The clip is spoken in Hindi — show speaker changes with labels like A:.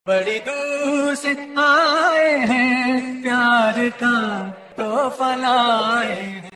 A: बड़ी दूर से आए हैं प्यार का तोहफा लाए हैं।